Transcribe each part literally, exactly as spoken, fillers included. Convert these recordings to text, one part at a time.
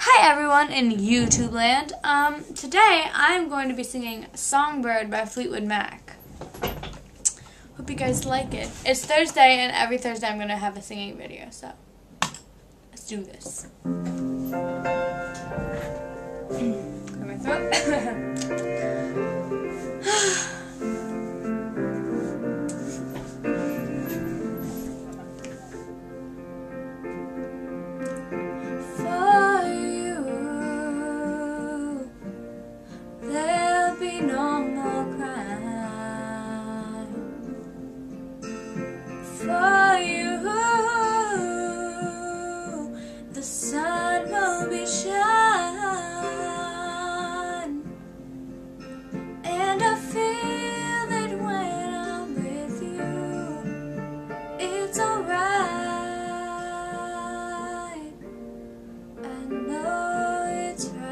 Hi everyone in YouTube land. Um, today I'm going to be singing Songbird by Fleetwood Mac. Hope you guys like it. It's Thursday and every Thursday I'm going to have a singing video, so let's do this. Clear my throat. No more crime for you. The sun will be shine, and I feel that when I'm with you, it's alright. I know it's right.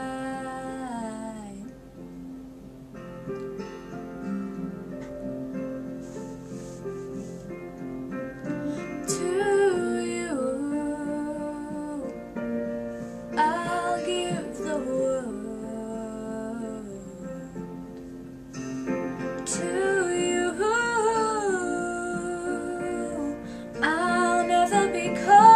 To you, I'll never be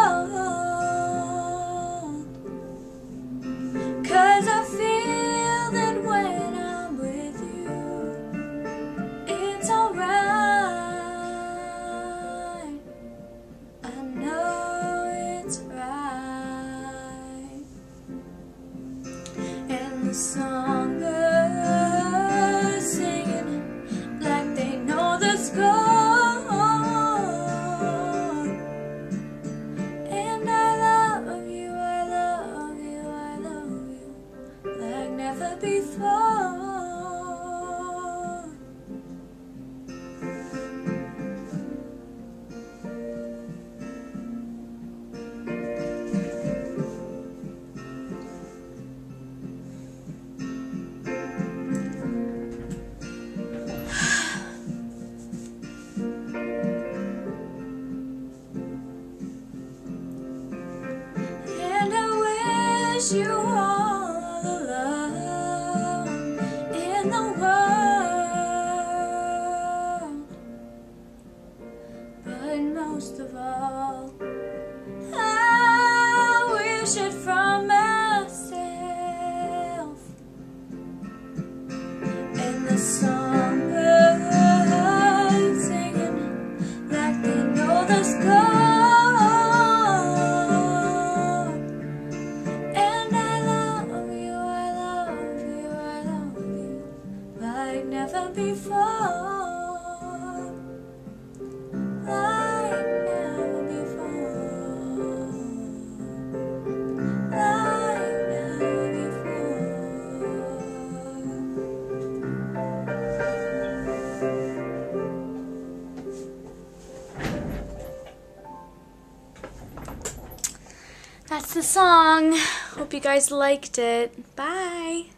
cold, 'cause I feel that when I'm with you, it's alright. I know it's right. And the song before. And I wish you all the love in the world, but most of all, I wish it from myself. And the songbirds singing like they know the score. And I love you, I love you, I love you like never before. Like never before. Like never before. That's the song. Hope you guys liked it. Bye.